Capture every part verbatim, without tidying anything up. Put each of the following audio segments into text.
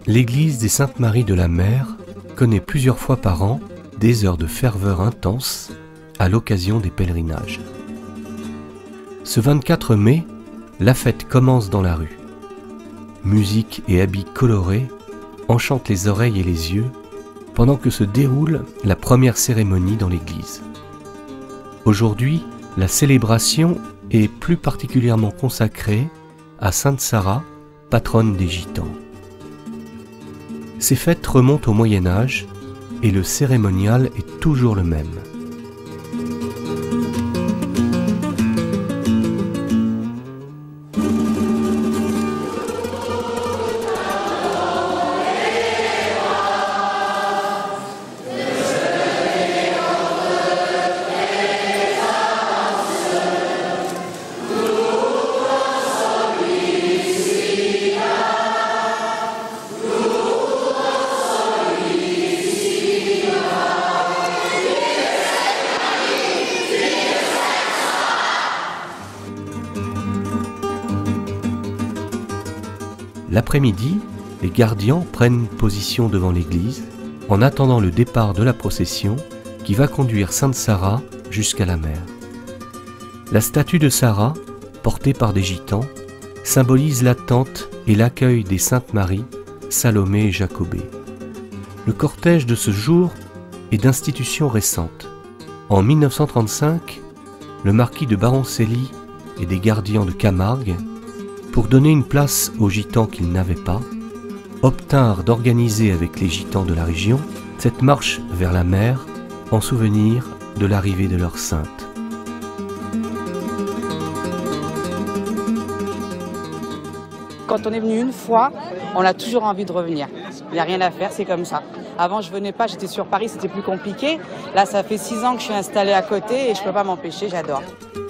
l'église des Saintes Maries de la Mer connaît plusieurs fois par an des heures de ferveur intense à l'occasion des pèlerinages. Ce vingt-quatre mai, la fête commence dans la rue. Musique et habits colorés enchantent les oreilles et les yeux pendant que se déroule la première cérémonie dans l'église. Aujourd'hui, la célébration est plus particulièrement consacrée à Sainte Sarah, patronne des Gitans. Ces fêtes remontent au Moyen Âge et le cérémonial est toujours le même. L'après-midi, les gardians prennent position devant l'église en attendant le départ de la procession qui va conduire Sainte Sarah jusqu'à la mer. La statue de Sarah, portée par des gitans, symbolise l'attente et l'accueil des Saintes Maries, Salomé et Jacobée. Le cortège de ce jour est d'institution récente. En mille neuf cent trente-cinq, le marquis de Baroncelli et des gardians de Camargue, pour donner une place aux gitans qu'ils n'avaient pas, obtinrent d'organiser avec les gitans de la région cette marche vers la mer en souvenir de l'arrivée de leur sainte. Quand on est venu une fois, on a toujours envie de revenir. Il n'y a rien à faire, c'est comme ça. Avant, je venais pas, j'étais sur Paris, c'était plus compliqué. Là, ça fait six ans que je suis installée à côté et je peux pas m'empêcher, j'adore.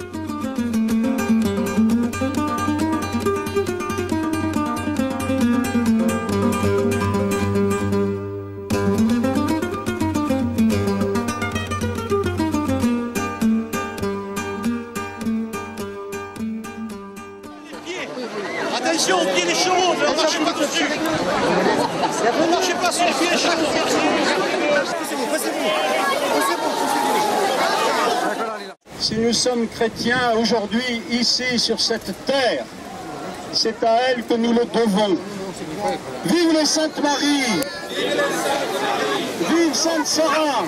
Attention aux pieds des chevaux, ne marchez pas dessus. Ne marchez pas sur les pieds des chevaux, merci. Si nous sommes chrétiens aujourd'hui ici sur cette terre, c'est à elle que nous le devons. Vive les Saintes Maries! Vive Sainte Sarah!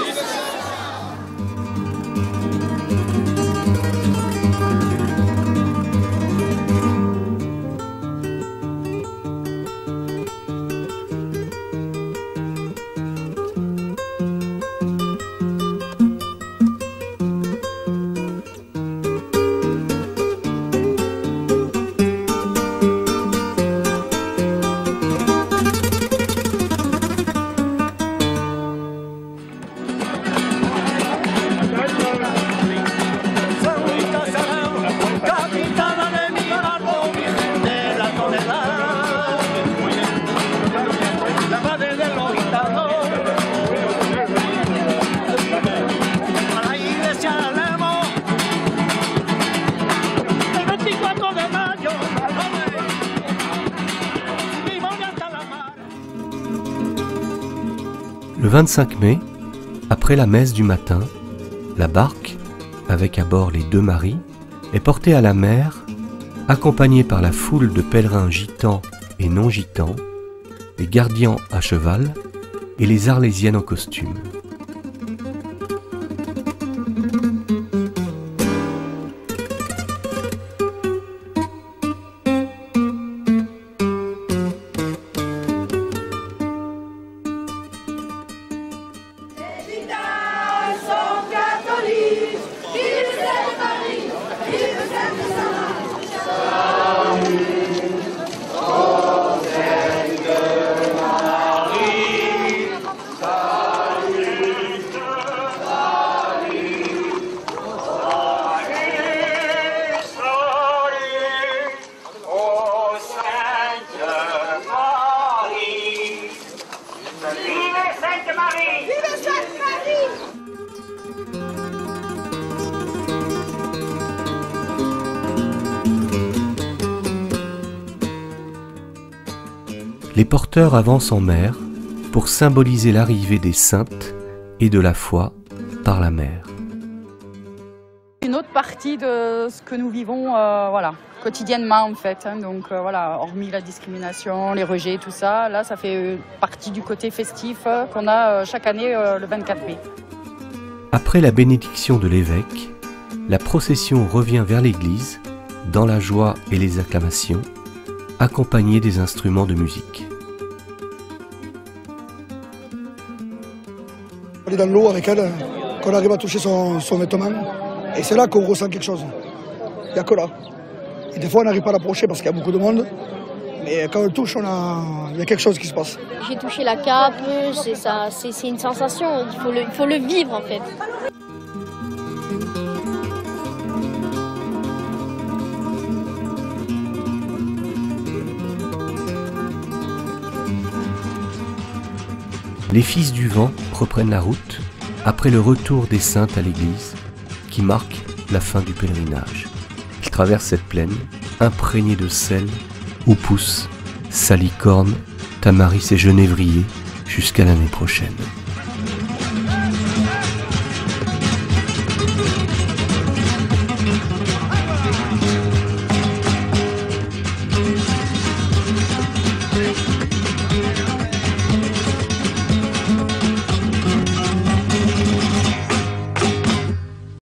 Le vingt-cinq mai, après la messe du matin, la barque, avec à bord les deux Maries, est portée à la mer, accompagnée par la foule de pèlerins gitans et non gitans, les gardiens à cheval et les arlésiennes en costume. Salut les porteurs avancent en mer pour symboliser l'arrivée des saintes et de la foi par la mer. Une autre partie de ce que nous vivons euh, voilà, quotidiennement en fait. Hein, donc euh, voilà, hormis la discrimination, les rejets, tout ça, là ça fait partie du côté festif euh, qu'on a euh, chaque année euh, le vingt-quatre mai. Après la bénédiction de l'évêque, la procession revient vers l'église, dans la joie et les acclamations, accompagnée des instruments de musique. On est dans l'eau avec elle, qu'on arrive à toucher son, son vêtement, et c'est là qu'on ressent quelque chose. Il n'y a que là. Et des fois on n'arrive pas à l'approcher parce qu'il y a beaucoup de monde, mais quand on le touche, on a... il y a quelque chose qui se passe. J'ai touché la cape, c'est ça, c'est une sensation, il faut, le, il faut le vivre en fait. Les fils du vent reprennent la route après le retour des saintes à l'église qui marque la fin du pèlerinage. Ils traversent cette plaine imprégnée de sel où poussent salicorne, tamaris et genévrier jusqu'à l'année prochaine.